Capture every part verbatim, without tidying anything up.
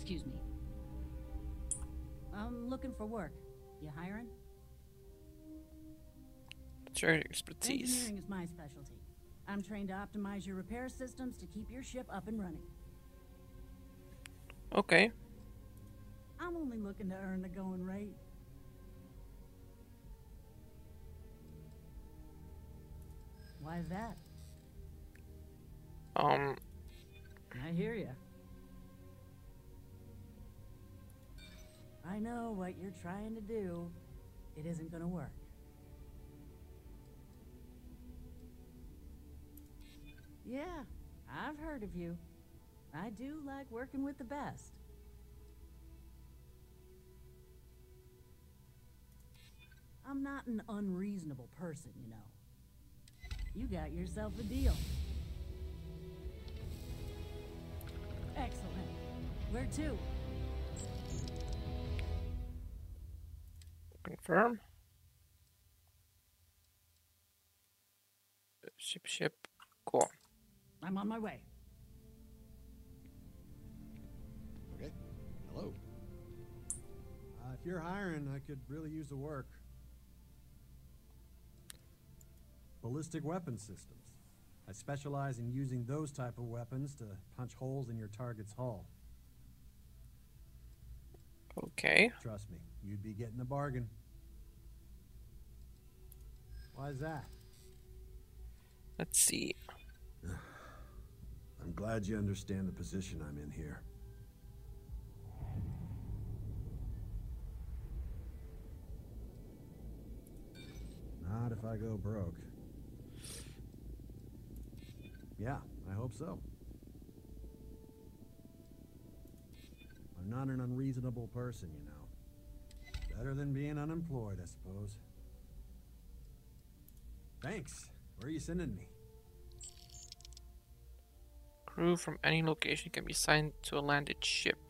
Excuse me. I'm looking for work. You hiring? What's your expertise? Engineering is my specialty. I'm trained to optimize your repair systems to keep your ship up and running. Okay. I'm only looking to earn the going rate. Why is that? Um. I hear you. I know what you're trying to do. It isn't gonna work. Yeah, I've heard of you. I do like working with the best. I'm not an unreasonable person, you know. You got yourself a deal. Excellent. Where to? Confirm. Ship, ship. Cool. I'm on my way. Okay. Hello. Uh, if you're hiring, I could really use the work. Ballistic weapon systems. I specialize in using those type of weapons to punch holes in your target's hull. Okay. Trust me, you'd be getting a bargain. Why is that? Let's see. I'm glad you understand the position I'm in here. Not if I go broke. Yeah, I hope so. I'm not an unreasonable person, you know. Better than being unemployed, I suppose. Thanks. Where are you sending me? Crew from any location can be assigned to a landed ship.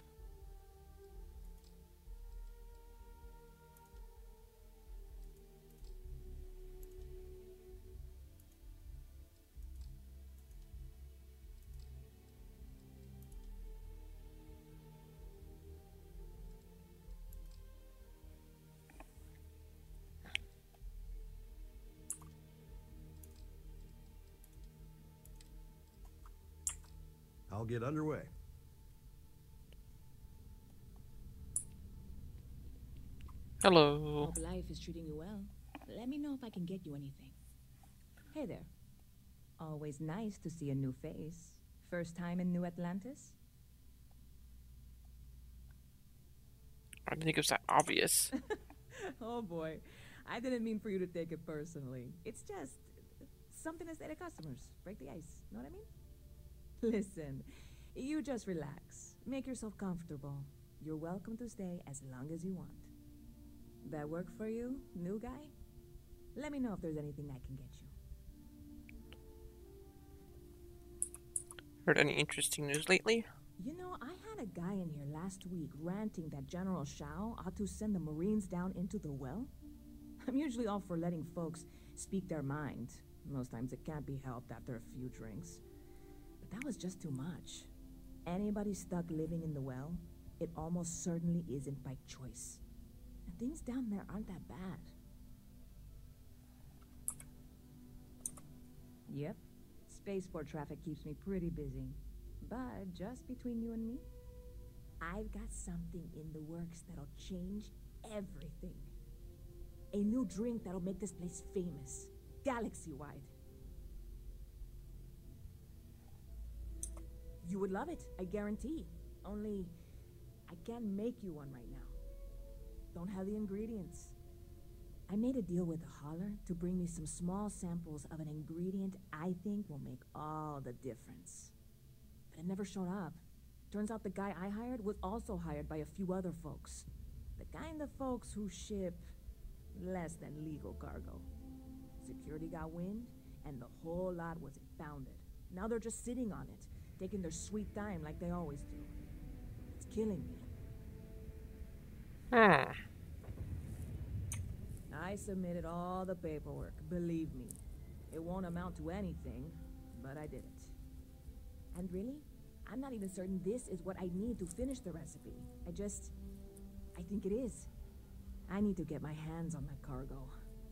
I'll get underway. Hello. Hope life is treating you well. Let me know if I can get you anything. Hey there. Always nice to see a new face. First time in New Atlantis? I didn't think it was that obvious. Oh boy. I didn't mean for you to take it personally. It's just something to say to customers. Break the ice. Know what I mean? Listen, you just relax. Make yourself comfortable. You're welcome to stay as long as you want. That work for you, new guy? Let me know if there's anything I can get you. Heard any interesting news lately? You know, I had a guy in here last week ranting that General Shao ought to send the Marines down into the well. I'm usually all for letting folks speak their mind. Most times it can't be helped after a few drinks. But that was just too much. Anybody stuck living in the well, it almost certainly isn't by choice. And things down there aren't that bad. Yep. Spaceport traffic keeps me pretty busy. But just between you and me, I've got something in the works that'll change everything. A new drink that'll make this place famous, galaxy-wide. You would love it, I guarantee. Only, I can't make you one right now. Don't have the ingredients. I made a deal with a hauler to bring me some small samples of an ingredient I think will make all the difference. But it never showed up. Turns out the guy I hired was also hired by a few other folks. The kind of folks who ship less than legal cargo. Security got wind, and the whole lot was impounded. Now they're just sitting on it, taking their sweet time like they always do. It's killing me. Hmm. I submitted all the paperwork, believe me. It won't amount to anything, but I did it. And really, I'm not even certain this is what I need to finish the recipe. I just... I think it is. I need to get my hands on that cargo.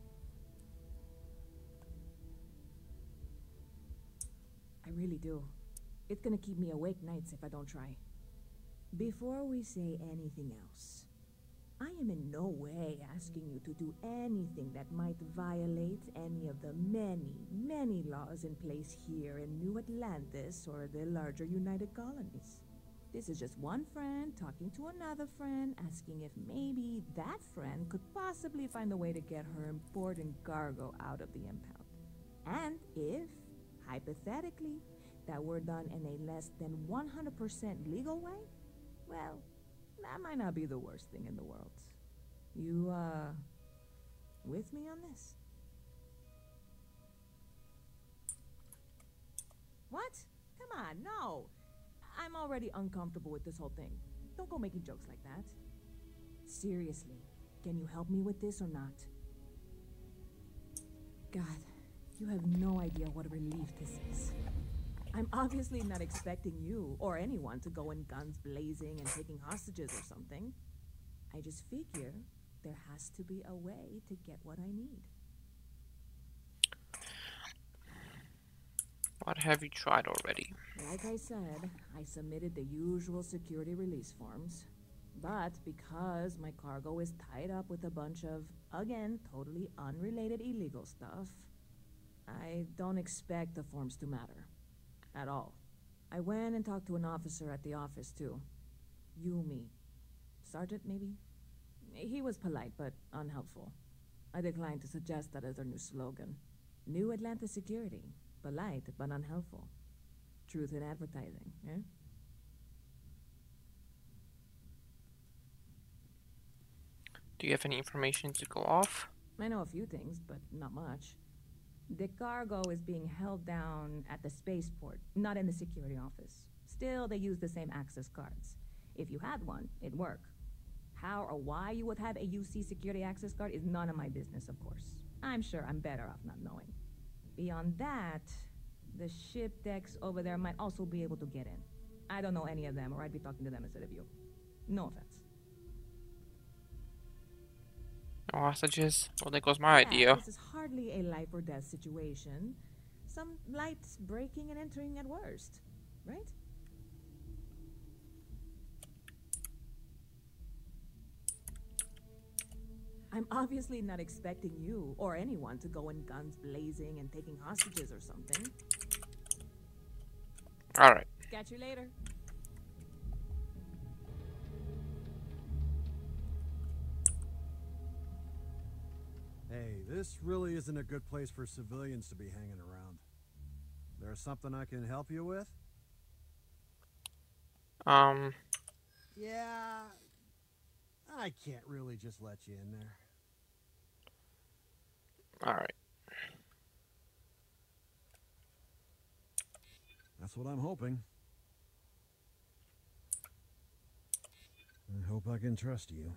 I really do. It's gonna keep me awake nights if I don't try. Before we say anything else, I am in no way asking you to do anything that might violate any of the many, many laws in place here in New Atlantis or the larger United Colonies. This is just one friend talking to another friend, asking if maybe that friend could possibly find a way to get her important cargo out of the impound. And if, hypothetically, that were done in a less than one hundred percent legal way, well, that might not be the worst thing in the world. You, uh, with me on this? What? Come on, no. I'm already uncomfortable with this whole thing. Don't go making jokes like that. Seriously, can you help me with this or not? God, you have no idea what a relief this is. I'm obviously not expecting you or anyone to go in guns blazing and taking hostages or something. I just figure there has to be a way to get what I need. What have you tried already? Like I said, I submitted the usual security release forms. But because my cargo is tied up with a bunch of, again, totally unrelated illegal stuff, I don't expect the forms to matter. At all. I went and talked to an officer at the office, too. Yumi. Sergeant, maybe? He was polite, but unhelpful. I declined to suggest that as our new slogan. New Atlanta Security. Polite, but unhelpful. Truth in advertising, eh? Do you have any information to go off? I know a few things, but not much. The cargo is being held down at the spaceport, not in the security office. Still, they use the same access cards. If you had one, it'd work. How or why you would have a U C security access card is none of my business, of course. I'm sure I'm better off not knowing. Beyond that, the ship decks over there might also be able to get in. I don't know any of them, or I'd be talking to them instead of you. No offense. No hostages? Well, there goes my Yeah, idea. This is hardly a life or death situation. Some light breaking and entering at worst, right? I'm obviously not expecting you or anyone to go in guns blazing and taking hostages or something. Alright. Catch you later. Hey, this really isn't a good place for civilians to be hanging around. There's something I can help you with? Um, Yeah, I can't really just let you in there. alright. That's what I'm hoping. I hope I can trust you.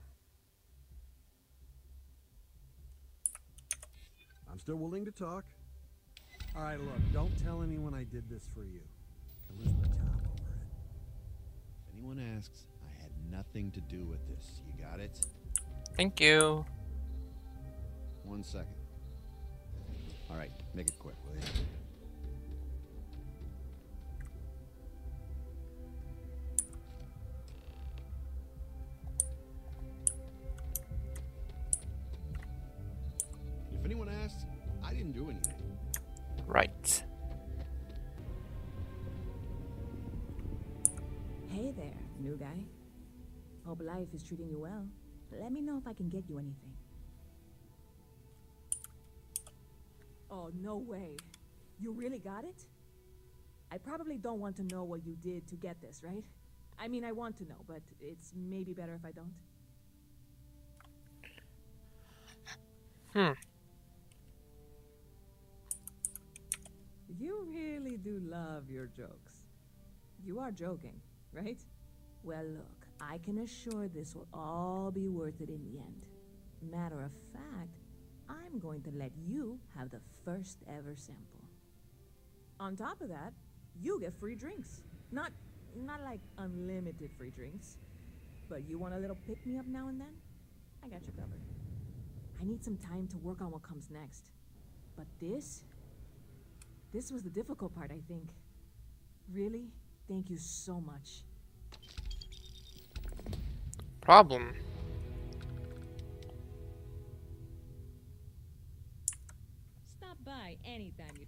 I'm still willing to talk. All right, look, don't tell anyone I did this for you. I lose my top over it. If anyone asks, I had nothing to do with this. You got it? Thank you. One second. All right, make it quick, will you? If anyone asks, I didn't do anything. Right. Hey there, new guy. Hope life is treating you well. Let me know if I can get you anything. Oh, no way. You really got it? I probably don't want to know what you did to get this, right? I mean, I want to know, but it's maybe better if I don't. Hmm. You really do love your jokes. You are joking, right? Well, look, I can assure this will all be worth it in the end. Matter of fact, I'm going to let you have the first ever sample. On top of that, you get free drinks. Not Not like unlimited free drinks. But you want a little pick-me-up now and then? I got you covered. I need some time to work on what comes next. But this? This was the difficult part, I think. Really? Thank you so much. Problem. Stop by anytime